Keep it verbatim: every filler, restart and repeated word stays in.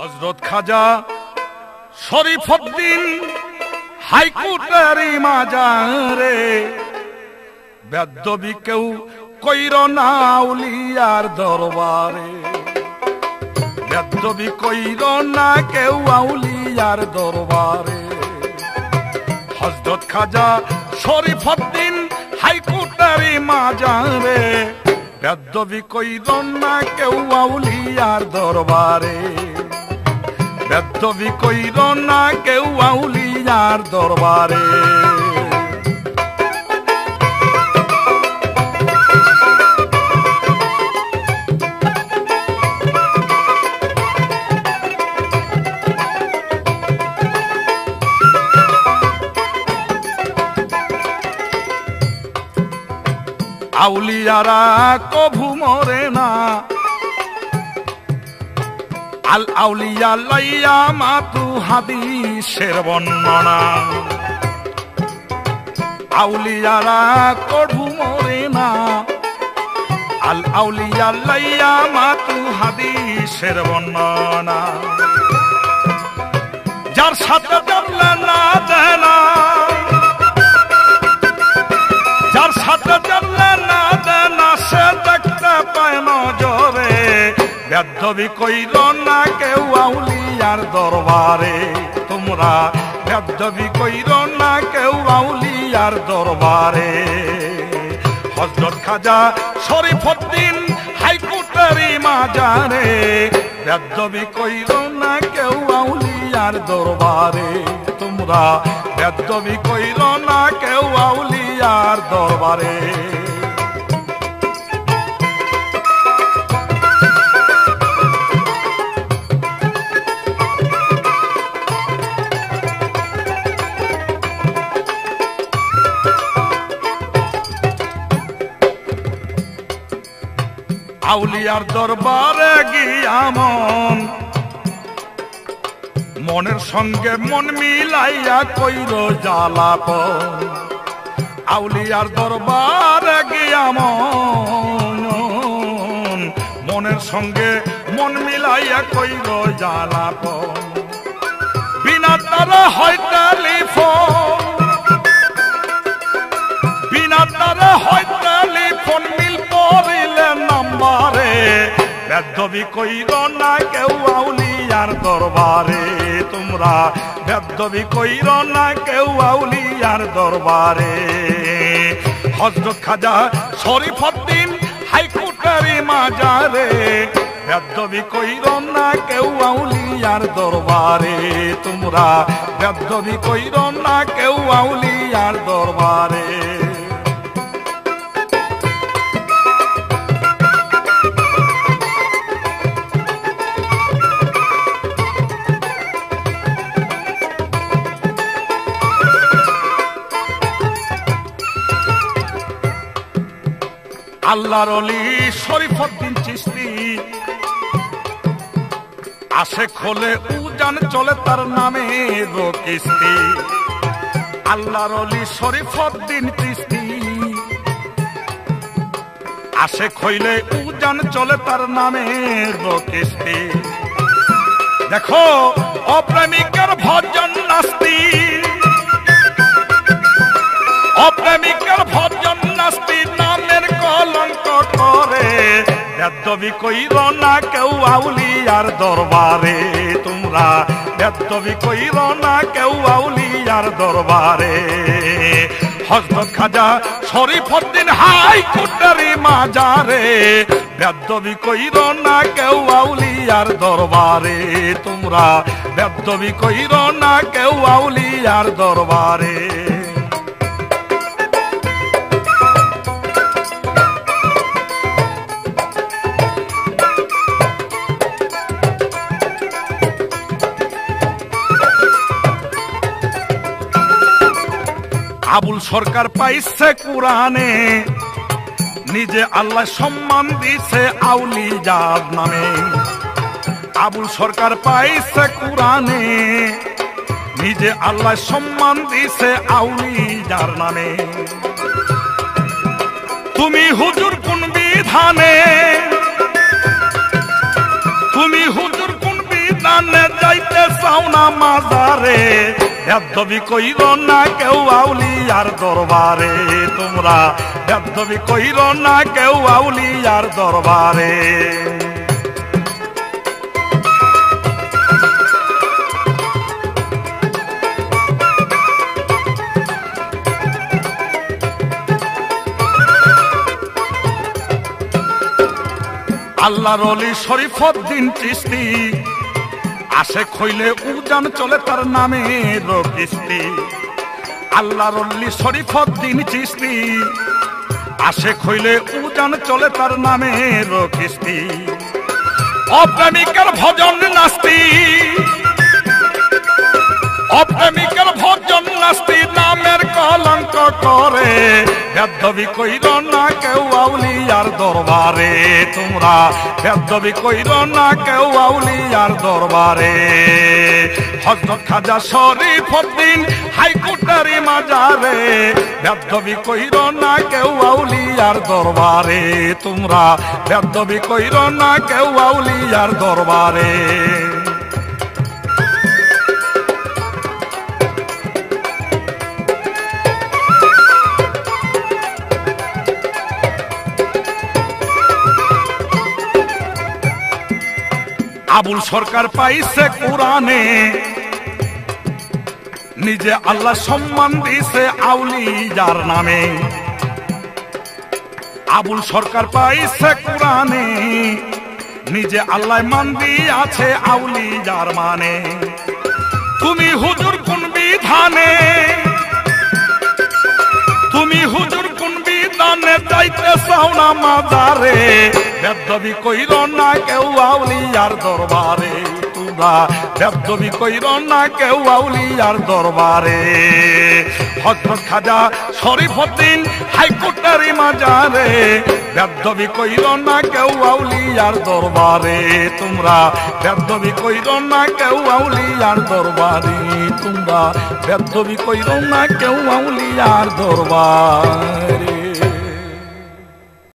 হযরত খাজা শরীফউদ্দীন হাইকোর্টের মাজারে বেদবি কেউ কইর না আউলিয়ার দরবারে, বেদবি কইর না কেউ আউলিয়ার দরবারে। হযরত খাজা শরীফউদ্দীন হাইকোর্টের মাজারে বেদবি কইর না কেউ আউলিয়ার দরবারে, বেদবি কইর না কেউ আউলিয়ার দরবারে। আউলিয়ারা কভু মরে না, আল আউলিয়া লাইয়া মাতু হাদিসের বর্ণনা। আউলিয়ারা কভু মরে না, আল আউলিয়া লাইয়া মাতু হাদিসের বর্ণনা। যার সাথে জানলে না জানা, যার সাথে জানলে না জানা সে দেখতে পায় নজরে, বেদবি কইর না কেউ আউলিয়ার দরবারে। তোমরা বেদবি কইর না কেউ আউলিয়ার দরবারে। হযরত খাজা শরীফউদ্দীন হাইকোর্টের মাজারে বেদবি কইর না কেউ আউলিয়ার দরবারে। তোমরা বেদবি কইর না কেউ আউলিয়ার দরবারে। আউলিয়ার দরবারে গিয়া মন মনের সঙ্গে মন মিলাইয়া কইর জ্বালাপন। আউলিয়ার দরবারে গিয়া মন মনের সঙ্গে মন মিলাইয়া কইর জ্বালাপন। বিনা তারা হয় টেলিফোন, বিনা তারা হয় টেলিফোন মিল পড়িলে নাম্বারে, বেদবি কইর না কেউ আউলিয়ার দরবারে। তোমরা বেদবি কইর না কেউ আউলিয়ার দরবারে। হযরত খাজা শরীফউদ্দীন হাইকোর্টের মাজারে বেদবি কইর না কেউ আউলিয়ার দরবারে। তোমরা বেদবি কইর না কেউ আউলিয়ার দরবারে। আল্লাহর ওলি শরীফউদ্দীন চিশতি আসে খোলে উজান চলে তার নামে কিস্তি। আল্লাহর ওলি শরীফউদ্দীন চিশতি আসে খইলে উজান চলে তার নামে কিস্তি। দেখো অপ্রেমিকের ভজন নাস্তি, অপ্রেমিকের ভজন নাস্তি নামের কলঙ্ক করে, বেদবি কইর না কেউ আউলিয়ার দরবারে। তোমরা বেদবি কইর না কেউ আউলিয়ার দরবারে। হযরত খাজা শরীফউদ্দীন হাইকোর্টের মাজারে বেদবি কইর না কেউ আউলিয়ার দরবারে। তোমরা বেদবি কইর না কেউ আউলিয়ার দরবারে। আবুল সরকার পাইছে কুরআনে, নিজে আল্লাহ সম্মান দিছে আউলিয়ার নামে। আবুল সরকার পাইছে কুরআনে, নিজে আল্লাহ সম্মান দিছে আউলিয়ার নামে। তুমি হুজুর কোন বিধানে, তুমি হুজুর কোন বিধানে দানে যাইতে চাও না মাজারে বেদবি কইর না কেউ আউলিয়ার দরবারে তোমরা বেদবি কইর না কেউ আউলিয়ার দরবারে আল্লাহর ওলি শরীফউদ্দীন চিশতি আশেক হইলে উজান চলে তার নামের কিস্তি আল্লাহর ওলি শরীফউদ্দীন চিশতি আশেক হইলে উজান চলে তার নামের কিস্তি অপ্রেমিকের ভজন নাস্তি অপ্রেমিকের ভজন নাস্তি নামের কলঙ্ক করে বেদবি কইর না কেউ আউলিয়ার দরবারে তোমরা বেদবি কইর না কেউ আউলিয়ার দরবারে হযরত খাজা শরীফউদ্দীন হাইকোর্টের মাজারে বেদবি কইর না কেউ আউলিয়ার দরবারে তোমরা বেদবি কইর না কেউ আউলিয়ার দরবারে আবুল সরকার পাইছে কোরআনে নিজে আল্লাহ সম্মান দিছে আউলিয়ার নামে আবুল সরকার পাইছে কোরআনে নিজে আল্লাহ মান দিয়াছে আউলিয়ার মানে তুমি হুজুর কোন বিধানে তুমি হুজুর কোন বিধানে যাইতে চাও না মাজারে বেদবি কইর না কেউ আউলিয়ার দরবারে তোমরা বেদবি কইর না কেউ আউলিয়ার দরবারে হযরত খাজা শরীফউদ্দীন হাইকোর্টের মাজারে বেদবি কইর না কেউ আউলিয়ার দরবারে তোমরা বেদবি কইর না কেউ আউলিয়ার দরবারে তোমরা বেদবি কইর না কেউ আউলিয়ার দরবারে।